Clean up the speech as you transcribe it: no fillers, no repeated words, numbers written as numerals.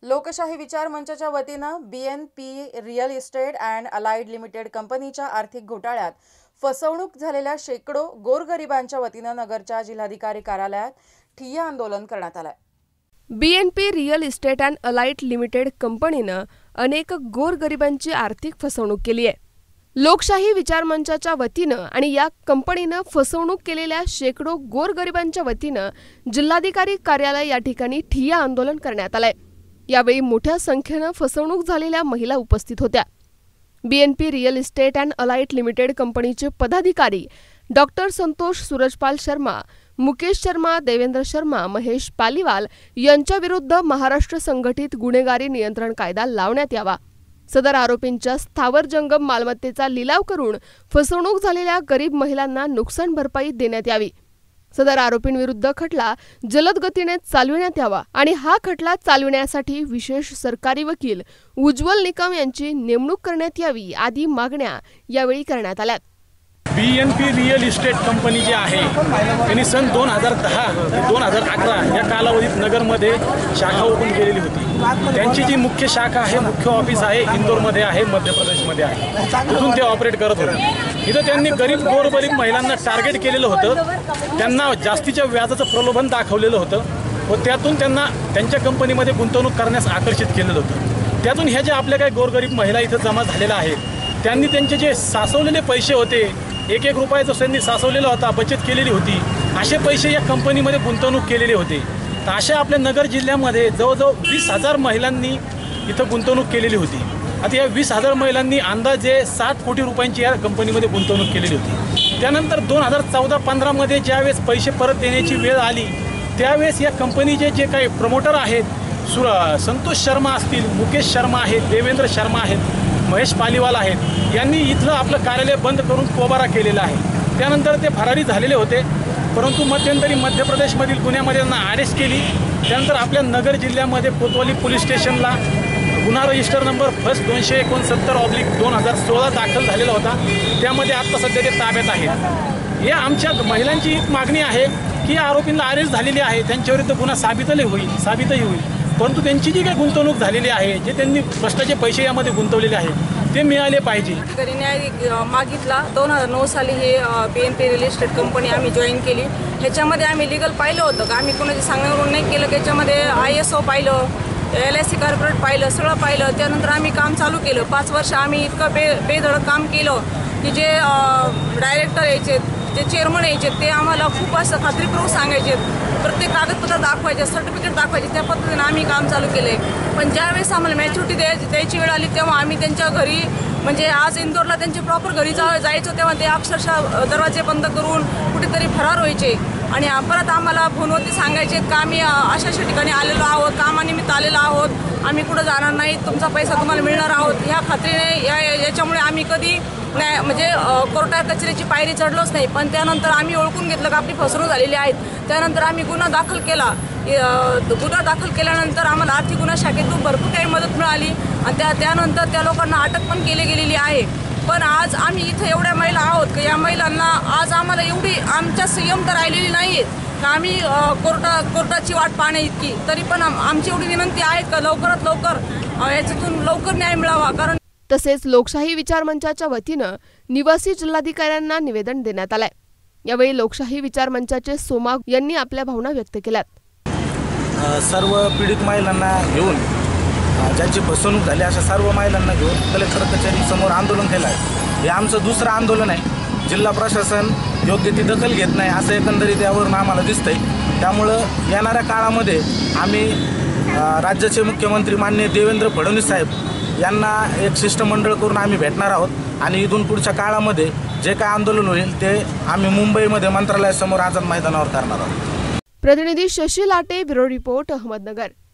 लोकशाही विचार मंचाच्या वतीनं BNP real estate and allied limited कंपनीच्या आर्थिक घोटाळ्यात फसवणूक झालेल्या शेकडो गोरगरिबांच्या वतीनं नगरच्या जिल्हाधिकारी कार्यालयात ठिय्या आंदोलन करण्यात आलं। BNP real estate and allied limited कंपनीनं अनेक गोरगरिबांची आर्थिक फसवणूक केली आहे। लोकशाही विचार मंचाच्या वतीनं आणि या कंपनीनं फसवणूक केलेल्या शेकडो गोरगरिबांच्या वतीनं जिल्हाधिकारी कार्यालय या ठिकाणी ठिय्या आंदोलन करण्यात आलंय। यावेळी मोठ्या संख्येनं फसवणूक झालेल्या महिला उपस्थित होत्या। BNP real estate and allied limited कंपनीचे पदाधिकारी डॉक्टर संतोष सूरजपाल शर्मा, मुकेश शर्मा, देवेंद्र शर्मा, महेश पालीवाल यांच्या विरुद्ध महाराष्ट्र संघटित गुन्हेगारी नियंत्रण कायदा लावण्यात यावा, सदर आरोपींच्या स्थावर जंगम मालमत्तेचा लिलाव करून फसवणूक झालेल्या गरीब महिलांना नुकसान भरपाई देण्यात यावी, सदर आरोपींविरुद्ध खटला जलद गतीने चालविण्यात यावा आणि हा खटला चालविण्यासाठी विशेष सरकारी वकील उज्ज्वल निकम यांची नेमणूक करण्यात यावी आदी मागण्या यावेळी करण्यात आल्या। BNP रिअल इस्टेट कंपनी जी आहे त्यांनी सन 2010 ते 2011 या कालावधीत नगरमध्ये शाखा ओपन केलेली होती। त्यांची जी मुख्य शाखा आहे, मुख्य ऑफिस आहे इंदोरमध्ये आहे, मध्य प्रदेशमध्ये आहे। तिथून ते ऑपरेट करत होते। इथं त्यांनी गरीब महिलांना टार्गेट केलेलं होतं, त्यांना जास्तीच्या व्याजाचं प्रलोभन दाखवलेलं होतं व त्यातून त्यांना त्यांच्या कंपनीमध्ये गुंतवणूक करण्यास आकर्षित केलेलं होतं। त्यातून ह्या ज्या आपल्या काही गोरगरीब महिला इथं जमा झालेल्या आहेत, त्यांनी त्यांचे जे साचवलेले पैसे होते, एक रुपया जो त्यांनी साचवलेला होता, बचत केलेली होती, असे पैसे या कंपनीमध्ये गुंतवणूक केलेले होते। तर अशा आपल्या नगर जिल्ह्यामध्ये जवळजवळ 20,000 महिलांनी इथं गुंतवणूक केलेली होती। आता या 20,000 महिलांनी अंदाजे 7 कोटी रुपयांची या कंपनीमध्ये गुंतवणूक केलेली होती। त्यानंतर 2014-15 मध्ये ज्यावेळेस पैसे परत देण्याची वेळ आली, त्यावेळेस या कंपनीचे जे काही प्रमोटर आहेत, संतोष शर्मा असतील, मुकेश शर्मा आहेत, देवेंद्र शर्मा आहेत, महेश पालीवाल आहेत, यांनी इथलं आपलं कार्यालय बंद करून पोबारा केलेला आहे। त्यानंतर ते फरारी झालेले होते, परंतु मध्यंतरी मध्य प्रदेशमधील गुन्ह्यामध्ये त्यांना अरेस्ट केली। त्यानंतर आपल्या नगर जिल्ह्यामध्ये कोतवाली पोलीस स्टेशनला गुन्हा रजिस्टर नंबर फर्स्ट 269/2016 दाखल झालेला होता। त्यामध्ये आता सध्या ते ताब्यात आहेत। हे आमच्या महिलांची एक मागणी आहे की आरोपींना अरेस्ट झालेली आहे, त्यांच्याविरुद्ध गुन्हा साबितही होईल, परंतु त्यांची जी काही गुंतवणूक झालेली आहे, जे त्यांनी कष्टाचे पैसे यामध्ये गुंतवलेले आहेत, ते मिळाले पाहिजे। न्याय मागितला 2009 साली हे BNP रिअल इस्टेट कंपनी आम्ही जॉईन केली। ह्याच्यामध्ये आम्ही लिगल पाहिलं होतं का, आम्ही कोणाची सांगण्यावरून नाही केलं, त्याच्यामध्ये ISO पाहिलं, LIC कॉर्पोरेट पाहिलं, सगळं पाहिलं। त्यानंतर आम्ही काम चालू केलं। 5 वर्ष आम्ही इतकं बेधडक काम केलं की जे डायरेक्टर यायचे, जे चेअरमन यायचे, ते आम्हाला खूप असं खात्रीपूर्वक सांगायचे, प्रत्येक कागदपत्र दाखवायचे, सर्टिफिकेट दाखवायचे, त्या पद्धतीने आम्ही काम चालू केले। पण ज्यावेळेस आम्हाला मॅच्युरिटी द्यायची वेळ आली, तेव्हा आम्ही त्यांच्या घरी, म्हणजे आज इंदोरला त्यांच्या प्रॉपर घरी जायचो, तेव्हा ते अक्षरशः दरवाजे बंद करून कुठेतरी फरार व्हायचे आणि परत आम्हाला फोनवरती सांगायचे का आम्ही अशा ठिकाणी आलेलो आहोत, कामानिमित्त आलेलो आहोत, आम्ही कुठं जाणार नाही, तुमचा पैसा तुम्हाला मिळणार आहोत, ह्या खात्रीने याच्यामुळे आम्ही कधी म्हणजे कोर्टात कचेरीची पायरी चढलोच नाही। पण त्यानंतर आम्ही ओळखून घेतलं का आपली फसवणूक झालेली आहे। त्यानंतर आम्ही गुन्हा दाखल केला। गुन्हा दाखल केल्यानंतर आम्हाला आर्थिक गुन्हा शाखेतून भरपूर काही मदत मिळाली आणि त्यानंतर त्या लोकांना अटक पण गेलेली आहे। पण आज आम्ही इथं एवढ्या महिला आहोत की या महिलांना आज आम्हाला एवढी आमच्या संयम तर राहिलेली नाही का आम्ही कोर्टाची वाट पाहणे इतकी, तरी पण आमची एवढी विनंती आहे का लवकरात लवकर याच्यातून लवकर न्याय मिळावा। कारण तसेच लोकशाही विचार मंचाच्या वतीनं निवासी जिल्हाधिकाऱ्यांना निवेदन देण्यात आलंय। यावेळी लोकशाही विचार मंचाचे सोमा यांनी आपल्या भावना व्यक्त केल्यात। सर्व पीडित महिलांना घेऊन, ज्यांची फसवणूक झाली अशा सर्व महिलांना घेऊन कलेक्टर कचेरी समोर आंदोलन केलं आहे। हे आमचं दुसरं आंदोलन आहे। जिल्हा प्रशासन योग्य ती दखल घेत नाही असं एकंदरीत यावरून आम्हाला दिसतंय। त्यामुळं येणाऱ्या काळामध्ये आम्ही राज्याचे मुख्यमंत्री माननीय देवेंद्र फडणवीस साहेब यांना एक शिष्टमंडळ करून आम्ही भेटणार आहोत आणि इथून पुढच्या काळामध्ये जे काय आंदोलन होईल ते आम्ही मुंबईमध्ये मंत्रालयासमोर आझाद मैदानावर करणार आहोत। प्रतिनिधी शशी लाटे, ब्युरो रिपोर्ट, अहमदनगर।